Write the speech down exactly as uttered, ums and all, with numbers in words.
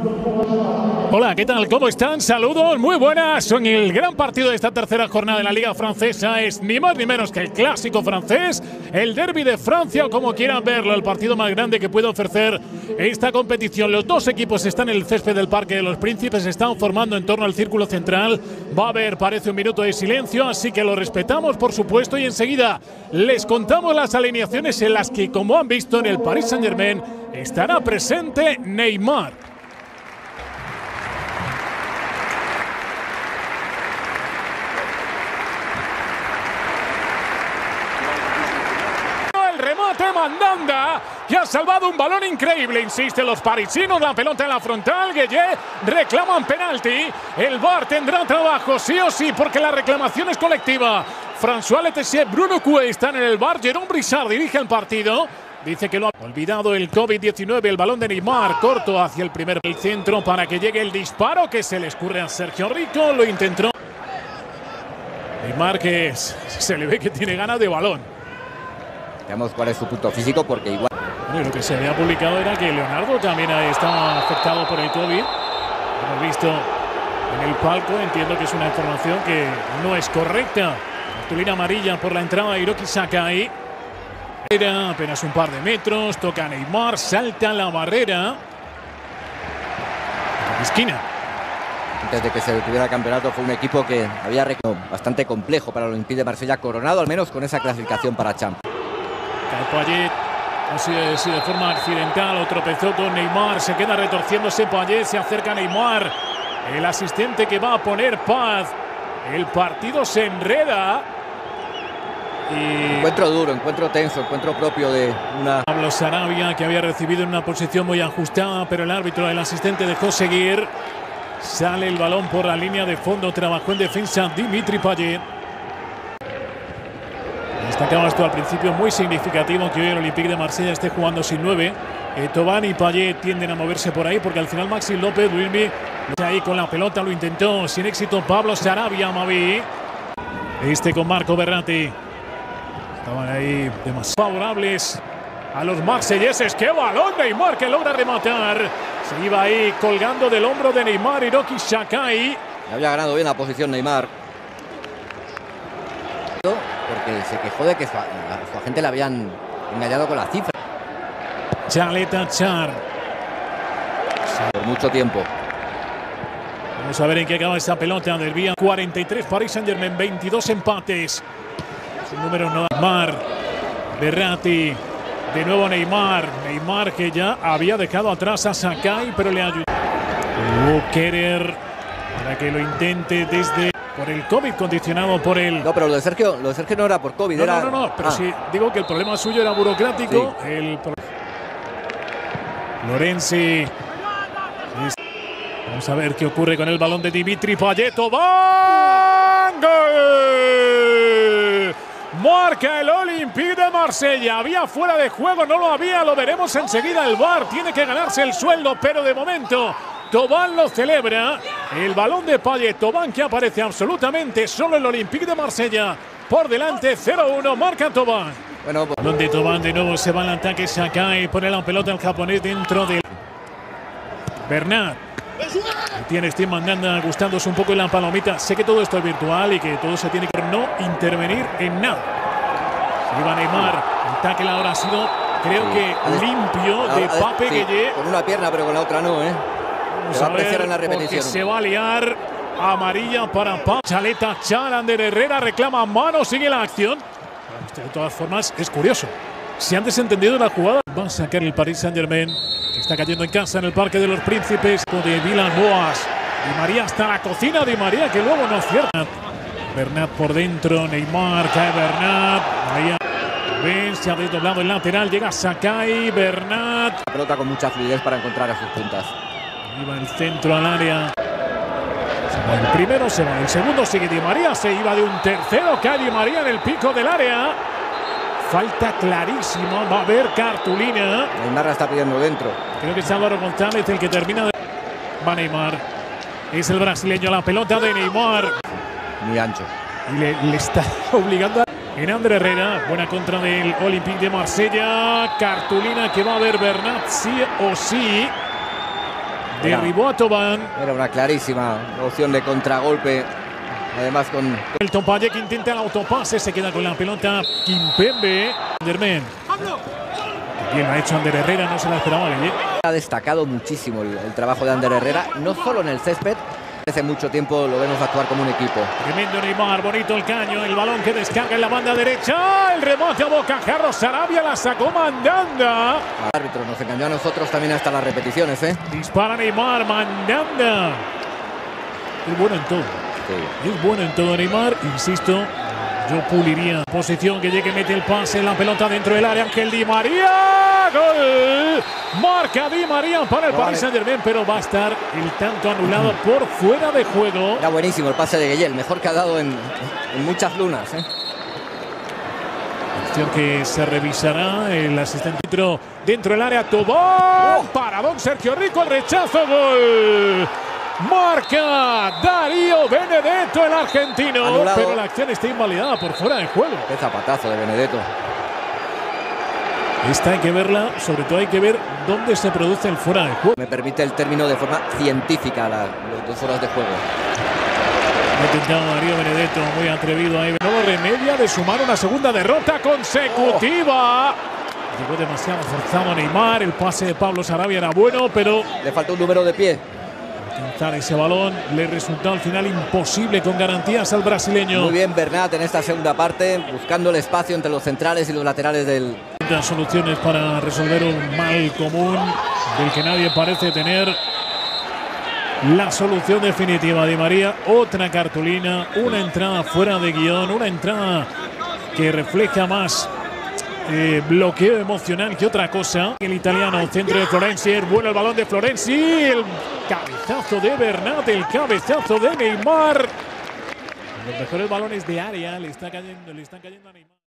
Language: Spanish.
Hola, ¿qué tal? ¿Cómo están? Saludos, muy buenas. Son el gran partido de esta tercera jornada de la Liga Francesa. Es ni más ni menos que el clásico francés, el derbi de Francia, o como quieran verlo, el partido más grande que puede ofrecer esta competición. Los dos equipos están en el césped del Parque de los Príncipes, se están formando en torno al círculo central. Va a haber, parece, un minuto de silencio, así que lo respetamos, por supuesto, y enseguida les contamos las alineaciones en las que, como han visto en el Paris Saint-Germain, estará presente Neymar. Remate Mandanda, que ha salvado un balón increíble, insisten los parisinos, la pelota en la frontal, Gueye reclaman penalti, el V A R tendrá trabajo sí o sí porque la reclamación es colectiva. François Letessier, Bruno Coué están en el V A R, Jérôme Brissard dirige el partido, dice que lo ha olvidado el COVID diecinueve, el balón de Neymar corto hacia el primer el centro para que llegue el disparo que se le escurre a Sergio Rico, lo intentó Neymar, que se le ve que tiene ganas de balón. Veamos cuál es su punto físico, porque igual... Bueno, lo que se había publicado era que Leonardo también estaba afectado por el COVID. Hemos visto en el palco, entiendo que es una información que no es correcta. Cartulina amarilla por la entrada de Hiroki Sakai. Era apenas un par de metros, toca a Neymar, salta la barrera. En esquina. Antes de que se detuviera el campeonato fue un equipo que había bastante complejo para el Olympique de Marsella, coronado al menos con esa clasificación para Champions. Payet, así de, así de forma accidental, o tropezó con Neymar, se queda retorciéndose Payet, se acerca Neymar, el asistente que va a poner paz, el partido se enreda. Y encuentro duro, encuentro tenso, encuentro propio de una... Pablo Sarabia, que había recibido en una posición muy ajustada, pero el árbitro, el asistente, dejó seguir. Sale el balón por la línea de fondo, trabajó en defensa Dimitri Payet. Destacaba esto al principio, muy significativo que hoy el Olympique de Marsella esté jugando sin nueve. Eh, Thauvin y Payet tienden a moverse por ahí porque al final Maxi López, Luismi, ahí con la pelota, lo intentó sin éxito Pablo Sarabia, Mavi. Este con Marco Verratti. Estaban ahí demasiado favorables a los marselleses. ¡Qué balón! Neymar, que logra rematar. Se iba ahí colgando del hombro de Neymar, Hiroki Sakai. Había ganado bien la posición Neymar, porque se quejó de que su, a su agente le habían engañado con la cifra. Chaleta Char. Por mucho tiempo. Vamos a ver en qué acaba esa pelota del Vía. cuarenta y tres Paris Saint-Germain, veintidós empates. Su número no. Neymar, Verratti, de nuevo Neymar. Neymar, que ya había dejado atrás a Sakai, pero le ayudó. Kerer, para que lo intente desde... Por el COVID, condicionado por el... No, pero lo de Sergio, lo de Sergio no era por COVID, no, era... No, no, no, pero ah. sí digo que el problema suyo era burocrático. Sí. El... Lorenzi. Vamos a ver qué ocurre con el balón de Dimitri Payet. ¡Van! ¡Gol! Marca el Olympique de Marsella. Había fuera de juego, no lo había, lo veremos enseguida. El V A R tiene que ganarse el sueldo, pero de momento... Thauvin lo celebra, el balón de Payet, Thauvin que aparece absolutamente solo el Olympique de Marsella, por delante cero uno, marca Thauvin. Bueno, pues... Donde Thauvin de nuevo se va al ataque, Sakai, pone la pelota al japonés dentro de Bernat. Tiene Steve Mandanda gustándose un poco en la palomita, sé que todo esto es virtual y que todo se tiene que no intervenir en nada. Se iba Neymar, el tackle ahora ha sido, creo sí. que limpio de ah, Pape sí, Gueye. Con una pierna, pero con la otra no, ¿eh? Vamos se va a ver, en la repetición. Se va a liar. Amarilla para Pau. Chaleta Char, Ander Herrera reclama mano, sigue la acción. De todas formas, es curioso. Si han desentendido la jugada, va a sacar el Paris Saint-Germain, que está cayendo en casa en el Parque de los Príncipes. De Villas-Boas. Di María hasta la cocina, Di María, que luego no cierra. Bernat por dentro, Neymar, cae Bernat. María. Ven, se ha desdoblado el lateral, llega Sakai, Bernat. La pelota con mucha fluidez para encontrar a sus puntas. Iba el centro al área. Se va el primero, se va el segundo, sigue Di María, se iba de un tercero, cae Di María en el pico del área. Falta clarísima, va a haber cartulina. Neymar la está pidiendo dentro. Creo que es Álvaro González el que termina de... Va Neymar. Es el brasileño, la pelota de Neymar. Muy ancho. Y le, le está obligando a... En Ander Herrera, buena contra del Olympique de Marsella. Cartulina que va a haber Bernat sí o sí. Derribó a Thauvin. Era una clarísima opción de contragolpe. Además con... El Tompaye que intenta el autopase. Se queda con la pelota Kimpembe. Andermen. Bien ha hecho Ander Herrera. No se la esperaba. ¿eh? Ha destacado muchísimo el, el trabajo de Ander Herrera. No solo en el césped. Hace mucho tiempo lo vemos actuar como un equipo. Tremendo Neymar, bonito el caño, el balón que descarga en la banda derecha, el rebote a bocajarro, Sarabia la sacó Mandanda. El árbitro nos engañó a nosotros también hasta las repeticiones, ¿eh? Dispara Neymar, Mandanda. Es bueno en todo. Sí. Es bueno en todo Neymar, insisto, yo puliría. Posición que llegue, mete el pase, la pelota dentro del área, Ángel Di María. ¡Gol! Marca Di María para el Paris Saint-Germain, pero va a estar el tanto anulado por fuera de juego. Era buenísimo el pase de Gueye, el mejor que ha dado en, en muchas lunas, ¿eh? Cuestión que se revisará. El asistente dentro, dentro del área. Thauvin. Oh. Paradón Sergio Rico, el rechazo. Gol. Marca Darío Benedetto, el argentino. Anulado. Pero la acción está invalidada por fuera de juego. Qué zapatazo de Benedetto. Esta hay que verla, sobre todo hay que ver dónde se produce el fuera de juego. Me permite el término de forma científica, la, los dos fueras de juego. Ha intentado Darío Benedetto, muy atrevido ahí. No lo remedia de sumar una segunda derrota consecutiva. Oh. Llegó demasiado forzado Neymar, el pase de Pablo Sarabia era bueno, pero... Le falta un número de pie. Intentar ese balón, le resultó al final imposible con garantías al brasileño. Muy bien Bernat en esta segunda parte, buscando el espacio entre los centrales y los laterales del... Soluciones para resolver un mal común del que nadie parece tener la solución definitiva. Di María, otra cartulina, una entrada fuera de guión, una entrada que refleja más eh, bloqueo emocional que otra cosa. El italiano, centro de Florenzi, vuela el balón de Florenzi, el cabezazo de Bernat, el cabezazo de Neymar. Los mejores balones de área le, está cayendo, le están cayendo a Neymar.